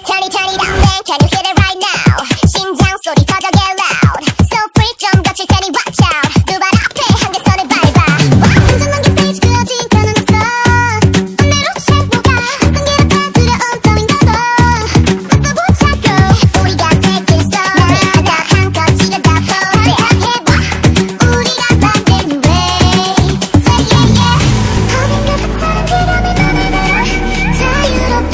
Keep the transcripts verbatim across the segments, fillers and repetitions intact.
Turn it, turn it up, man, can you hit it right now? 심장 소리 터져 get loud. So free 좀 거칠 테니 watch out. 두 발 앞에 한 개 손을 밟아. Wow, 완전한 게 페이지 그어진 편은 없어. 반대로 채워가. 한계로 두려움 떠민가 봐. 맞서 붙잡고 우리가 새길 story. 하다 한껏 지가 다 보내. 해봐 우리가 만든 way. Say yeah yeah. 어딘가 색다른 드럼이 맘에 들어. 자유롭게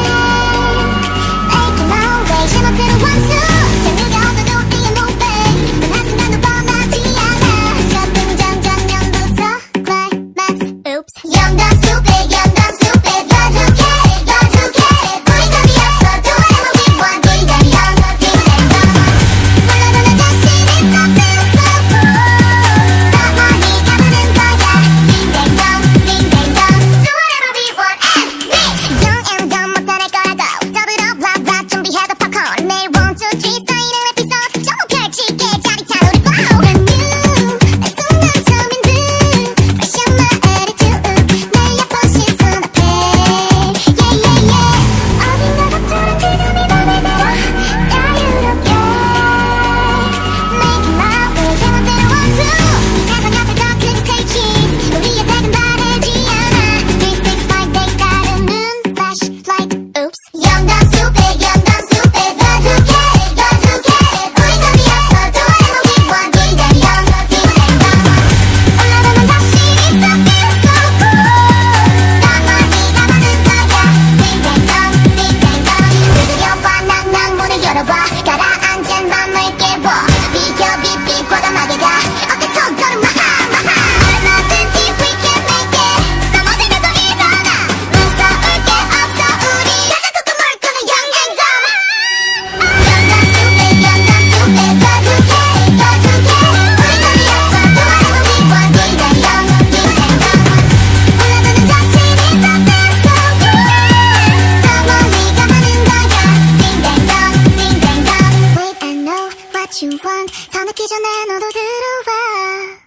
make it my way. 제멋대로 one two. 누가 얻어도 우리의 moving. 단 한순간도 뻔하지 않아. 첫 등장 장면부터 climax. Oops. Young dumb stupid, young dumb stupid. But who cares, but who cares. 우린 답이 없어. Do whatever we want. 우린 답이 없어. Ding dang dong. 물러도 나 자신 있어. Feel so cool. 더 멀리 가보는 거야. Ding dang dong, ding dang dong. Do whatever we want and mix. Young and dumb 못할 거라고. Double up, blah blah. 준비해도 popcorn. 매일 one two three 쌓이는 에피소드. 전부 펼치게 짜릿한 우리 flow. Brand new. 내 순간 처음인 듯. Fresh on my attitude. 내 예쁜 시선 앞에. Yeah yeah yeah. 어딘가 색다른 드럼이 맘에 들어. 자유롭게 make it my way. 제멋대로 one two. 이 세상 앞에 더 큰 stage. 우리의 색은 다르지 않아. three six five days 다른 눈 flashlight. Oops. Young dumb stupid, young dumb stupid. But who cares, but who cares. 우린 답이 없어. Do whatever we want. 우린 답이 없어. Ding dang dong. 올라도 난 자신 있어. Feel so cool. 더 멀리 가보는 거야. Ding dang dong, ding dang dong. 두드려봐 낭낭 문을 열어봐. 가라앉은 맘을 깨워. 비겨 빗빛 과감하게 가. 어깨 손걸음 마하 마하. 얼마든지 we can make it. 넘어지면서 일어나. 무서울 게 없어 우리. 가장 뚜뚜 멀거는 young and dumb. Young dumb stupid, young dumb stupid. But who cares, but who cares. 우린 답이 없어. Do whatever we want. 우린 답이 없어. Ding dang dong. 올라도 난 자신 있어. Feel so cool. 더 멀리 가보는 거야. Ding dang dong, ding dang dong. Wait, I know what you want. 더 늦기 전에 너도 들어와.